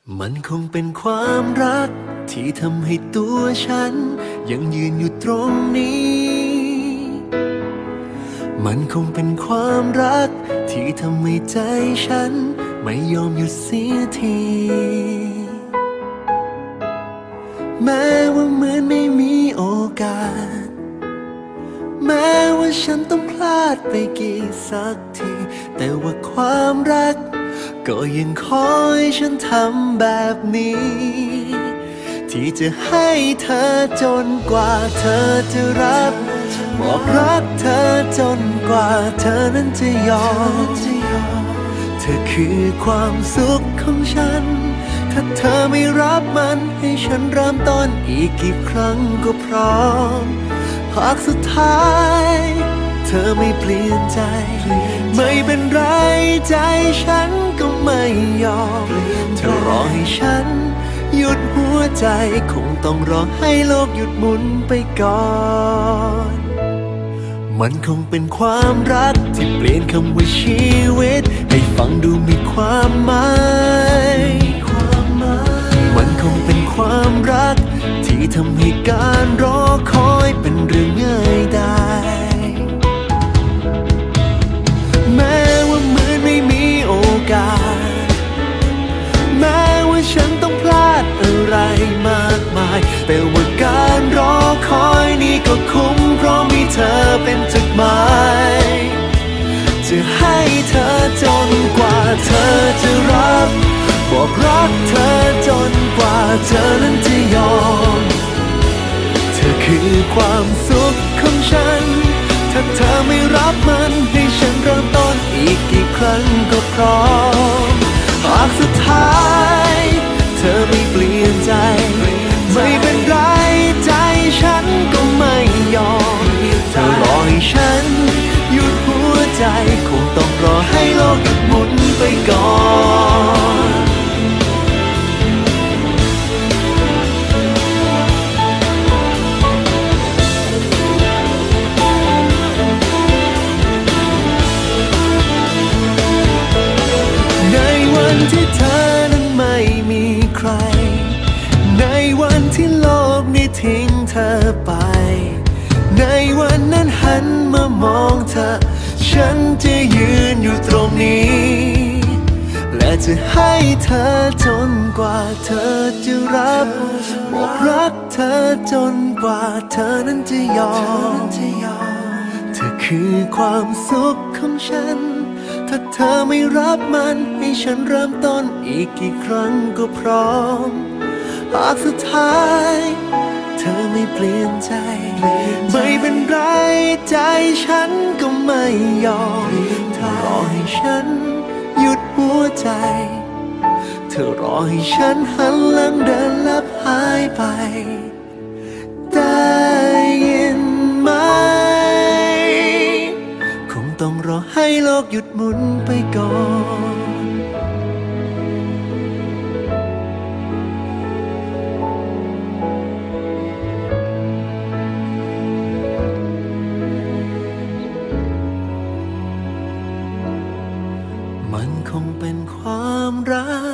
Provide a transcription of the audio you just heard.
มันคงเป็นความรักที่ทำให้ตัวฉันยังยืนอยู่ตรงนี้มันคงเป็นความรักที่ทำให้ใจฉันไม่ยอมหยุดเสียทีแม้ว่าเหมือนไม่มีโอกาสแม้ว่าฉันต้องพลาดไปกี่สักทีแต่ว่าความรักก็ยังคอยฉันทำแบบนี้ที่จะให้เธอจนกว่าเธอจะรับบอกรักเธอจนกว่าเธอนั้นจะยอมเธอคือความสุขของฉันถ้าเธอไม่รับมันให้ฉันเริ่มต้นอีกกี่ครั้งก็พร้อมหากสุดท้ายเธอไม่เปลี่ยนใจไม่เป็นไรใจฉันก็ไม่ยอมเธอรอให้ฉันหยุดหัวใจคงต้องรอให้โลกหยุดหมุนไปก่อนมันคงเป็นความรักที่เปลี่ยนคำว่าชีวิตให้ฟังดูมีความหมายมันคงเป็นความรักที่ทำให้การรอคอยเป็นเรื่องง่ายได้แม้ว่าเหมือนไม่มีโอกาสแม้ว่าฉันต้องพลาดอะไรมากมายแต่ว่าการรอคอยนี้ก็คุ้มเพราะมีเธอเป็นจุดหมายจะให้เธอจนกว่าเธอจะรับบอกรักเธอจนกว่าเธอนั้นจะยอมเธอคือความสุขของฉันถ้าเธอไม่รับมันให้ฉันเริ่มต้นอีกกี่ครั้งก็พร้อมหากสุดท้ายเธอไม่เปลี่ยนใจไม่เป็นไรใจฉันก็ไม่ยอมเธอรอให้ฉันหยุดหัวใจคงต้องรอให้โลกหยุดหมุนไปก่อนในวันที่เธอนั้นไม่มีใครในวันที่โลกนี้ทิ้งเธอไปในวันนั้นหันมามองเธอฉันจะยืนอยู่ตรงนี้และจะให้เธอจนกว่าเธอจะรับบอกรักเธอจนกว่าเธอนั้นจะยอมเธอคือความสุขของฉันถ้าเธอไม่รับมันให้ฉันเริ่มต้นอีกกี่ครั้งก็พร้อมหากสุดท้ายเธอไม่เปลี่ยนใจไม่เป็นไรใจฉันก็ไม่ยอมเธอรอให้ฉันหยุดหัวใจเธอรอให้ฉันหันหลังเดินลับหายไปได้ยินไหมคงต้องรอให้โลกหยุดหมุนไปก่อนมันคงเป็นความรั